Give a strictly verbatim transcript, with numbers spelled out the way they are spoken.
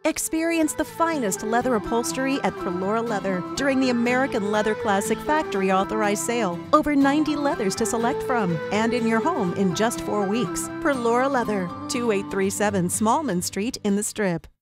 Experience the finest leather upholstery at PerLora Leather during the American Leather Classic Factory Authorized Sale. Over ninety leathers to select from, and in your home in just four weeks. PerLora Leather, two eight three seven Smallman Street in the Strip.